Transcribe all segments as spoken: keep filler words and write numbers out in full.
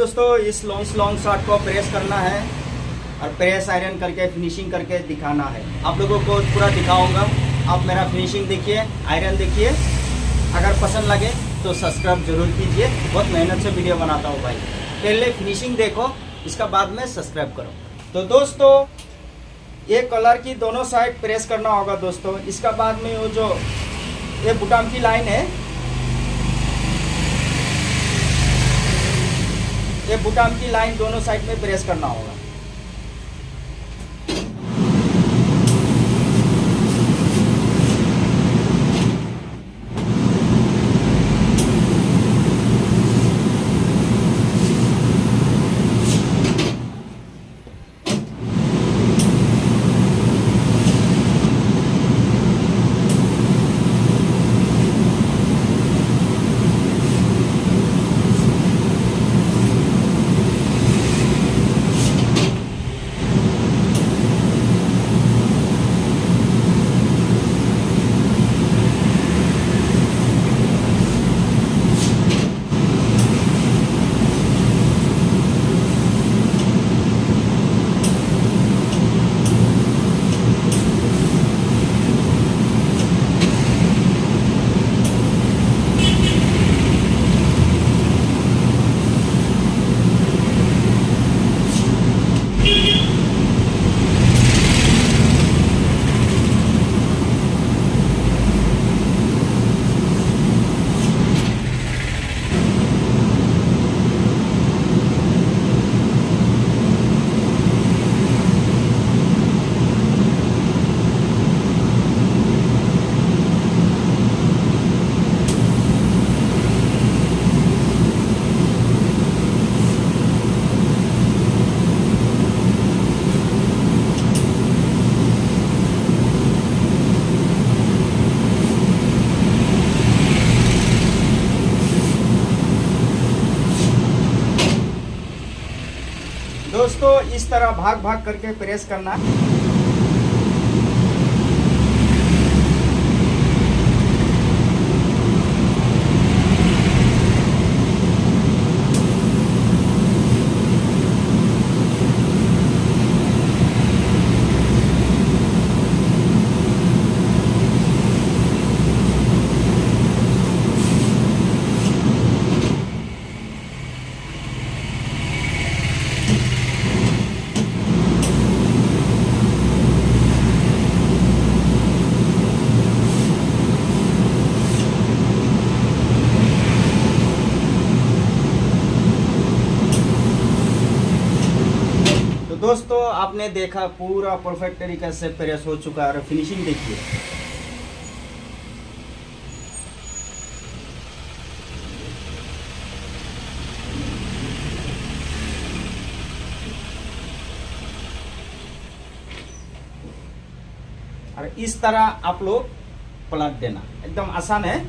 दोस्तों, इस long long shot को प्रेस करना है और प्रेस आयरन करके फिनिशिंग करके दिखाना है। आप लोगों को पूरा दिखाऊंगा। आप मेरा फिनिशिंग देखिए, आयरन देखिए। अगर पसंद लगे तो सब्सक्राइब जरूर कीजिए। बहुत मेहनत से वीडियो बनाता हूँ भाई। पहले फिनिशिंग देखो, इसका बाद में सब्सक्राइब करो। तो दोस्तों, ये कलर की दोनों साइड प्रेस करना होगा दोस्तों। इसका बाद में वो जो ये बुटाम की लाइन है, ये बुटाम की लाइन दोनों साइड में प्रेस करना होगा। दोस्तों, इस तरह भाग भाग करके प्रेस करना। दोस्तों, आपने देखा पूरा परफेक्ट तरीके से प्रेस हो चुका है और फिनिशिंग देखिए। और इस तरह आप लोग पलट देना, एकदम आसान है।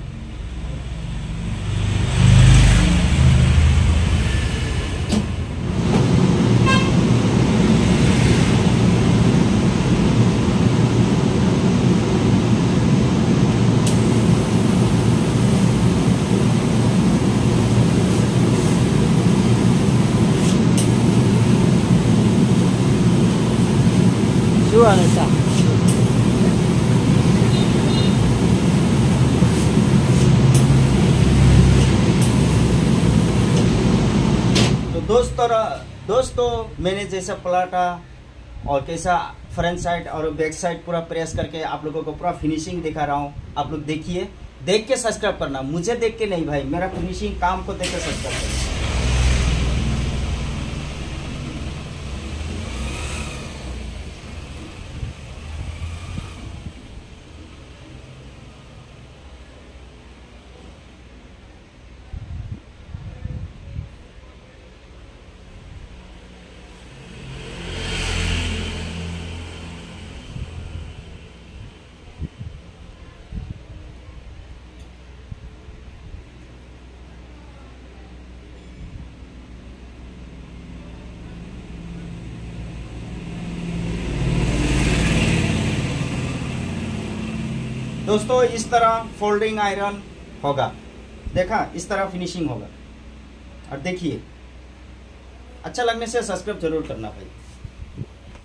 तो दोस्तों दोस्तों मैंने जैसा पलटा और कैसा फ्रंट साइड और बैक साइड पूरा प्रेस करके आप लोगों को पूरा फिनिशिंग दिखा रहा हूँ। आप लोग देखिए, देख के सब्सक्राइब करना, मुझे देख के नहीं भाई, मेरा फिनिशिंग काम को देख के सब्सक्राइब करना। दोस्तों इस तरह फोल्डिंग आयरन होगा, देखा इस तरह फिनिशिंग होगा। और देखिए अच्छा लगने से सब्सक्राइब जरूर करना भाई।